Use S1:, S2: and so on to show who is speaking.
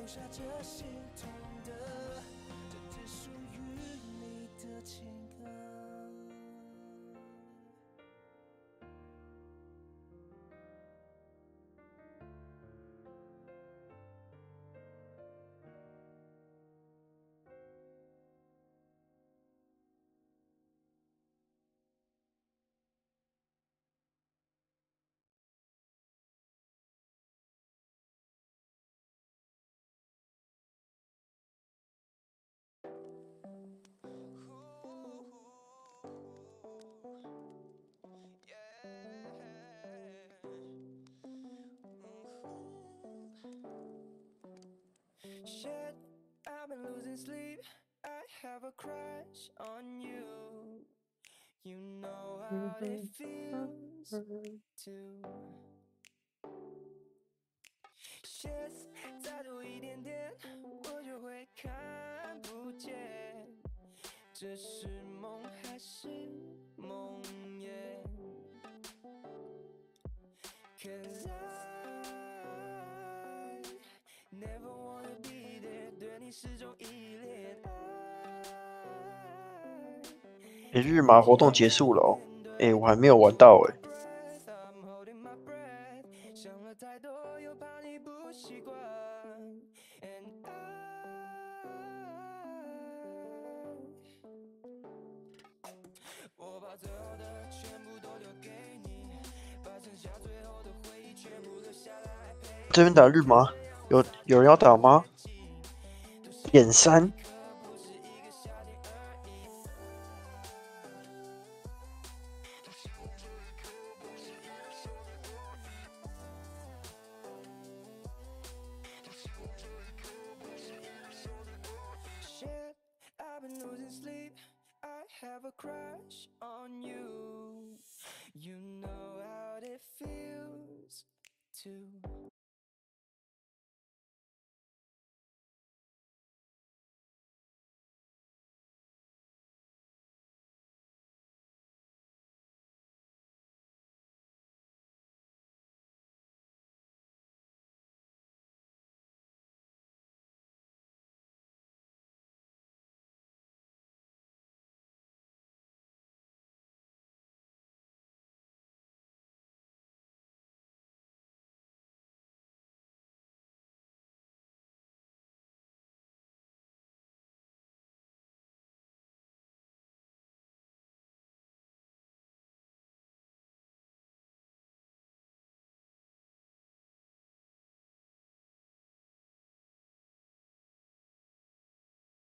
S1: 下这心痛的，这只属于你的情歌。Shit, I've been losing sleep. I have a crush on you. You know how it feels to. Shit, 再多一点点，我就会看不见。这是梦还是梦魇 ？Cause I never wanna be there， 对你始终依恋。
S2: 日麻活动结束了哦，我还没有玩到
S1: 想了太多，又怕你不习惯。And我把最好的全部都留给你，把剩下最后的回忆全部留下来陪。
S2: 这边打日麻，有人要打吗？点3。
S1: I've been losing sleep. I have a crush on you. You know how it feels to